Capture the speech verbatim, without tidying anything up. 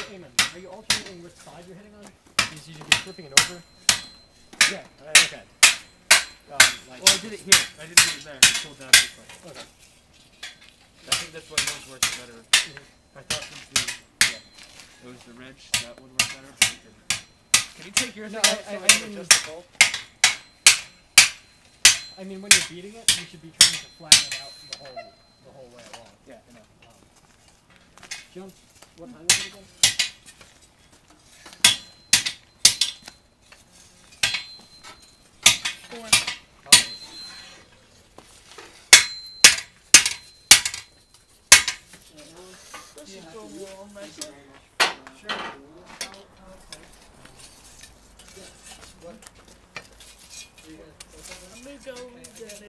Eamon, are you alternating which side you're hitting on? Is you should be flipping it over? Yeah. Right. Okay. Um, like Well, I did it here. I didn't do it there. I pulled down this way. Okay. I think that's why yours works better. Mm-hmm. I thought since the yeah, it was the ridge, that would work better. But we could. Can you take your No, thing I, out I, so I I can mean, adjust the bolt? I mean, when you're beating it, you should be trying to flatten it out the whole, the whole way along. Yeah, I know. Um, John, what time is it again? Four. This is going along nicely. Sure. What? Let me go get it.